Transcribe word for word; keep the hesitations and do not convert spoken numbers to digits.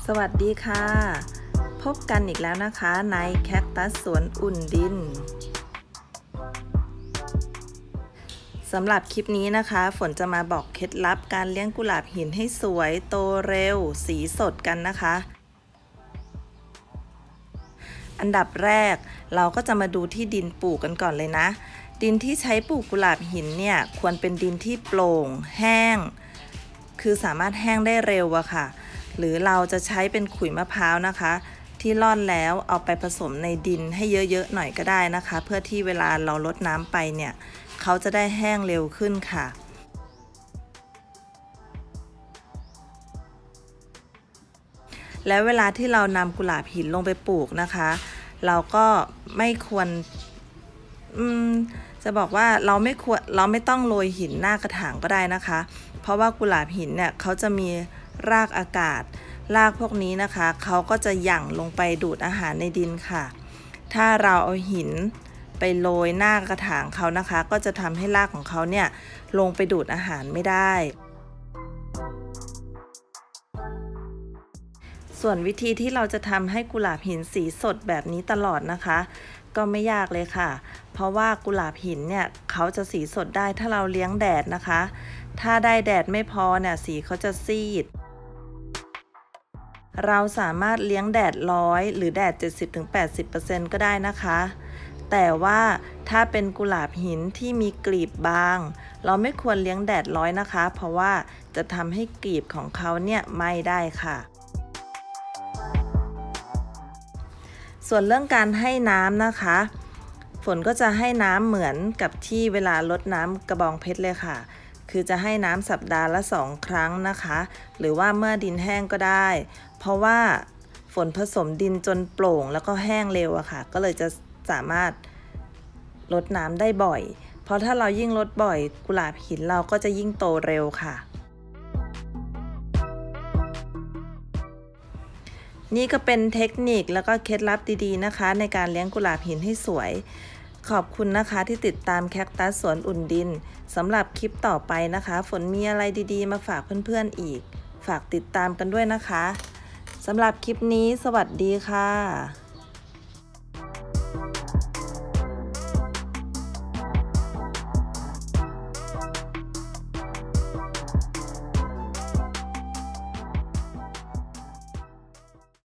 สวัสดีค่ะพบกันอีกแล้วนะคะในแคคตัสสวนอุ่นดินสำหรับคลิปนี้นะคะฝนจะมาบอกเคล็ดลับการเลี้ยงกุหลาบหินให้สวยโตเร็วสีสดกันนะคะอันดับแรกเราก็จะมาดูที่ดินปลูกกันก่อนเลยนะดินที่ใช้ปลูกกุหลาบหินเนี่ยควรเป็นดินที่โปร่งแห้งคือสามารถแห้งได้เร็วอะค่ะหรือเราจะใช้เป็นขุยมะพร้าวนะคะที่ร่อนแล้วเอาไปผสมในดินให้เยอะๆหน่อยก็ได้นะคะเพื่อที่เวลาเรารดน้ำไปเนี่ยเขาจะได้แห้งเร็วขึ้นค่ะแล้วเวลาที่เรานำกุหลาบหินลงไปปลูกนะคะเราก็ไม่ควรอืมจะบอกว่าเราไม่ควรเราไม่ต้องโรยหินหน้ากระถางก็ได้นะคะเพราะว่ากุหลาบหินเนี่ยเขาจะมีรากอากาศรากพวกนี้นะคะเขาก็จะหยั่งลงไปดูดอาหารในดินค่ะถ้าเราเอาหินไปโรยหน้ากระถางเขานะคะก็จะทำให้รากของเขาเนี่ยลงไปดูดอาหารไม่ได้ส่วนวิธีที่เราจะทำให้กุหลาบหินสีสดแบบนี้ตลอดนะคะก็ไม่ยากเลยค่ะเพราะว่ากุหลาบหินเนี่ยเขาจะสีสดได้ถ้าเราเลี้ยงแดดนะคะถ้าได้แดดไม่พอเนี่ยสีเขาจะซีดเราสามารถเลี้ยงแดดร้อยหรือแดด เจ็ดสิบถึงแปดสิบเปอร์เซ็นต์ ก็ได้นะคะแต่ว่าถ้าเป็นกุหลาบหินที่มีกลีบบางเราไม่ควรเลี้ยงแดดร้อยนะคะเพราะว่าจะทำให้กลีบของเขาเนี่ยไหม้ได้ค่ะส่วนเรื่องการให้น้ำนะคะฝนก็จะให้น้ำเหมือนกับที่เวลารดน้ำกระบองเพชรเลยค่ะคือจะให้น้ำสัปดาห์ละสองครั้งนะคะหรือว่าเมื่อดินแห้งก็ได้เพราะว่าฝนผสมดินจนโปร่งแล้วก็แห้งเร็วอะค่ะก็เลยจะสามารถรดน้ำได้บ่อยเพราะถ้าเรายิ่งรดบ่อยกุหลาบหินเราก็จะยิ่งโตเร็วค่ะนี่ก็เป็นเทคนิคแล้วก็เคล็ดลับดีๆนะคะในการเลี้ยงกุหลาบหินให้สวยขอบคุณนะคะที่ติดตามแคคตัสสวนอุ่นดินสำหรับคลิปต่อไปนะคะฝนมีอะไรดีๆมาฝากเพื่อนๆอีกฝากติดตามกันด้วยนะคะสำหรับคลิปนี้สวัสดีค่ะ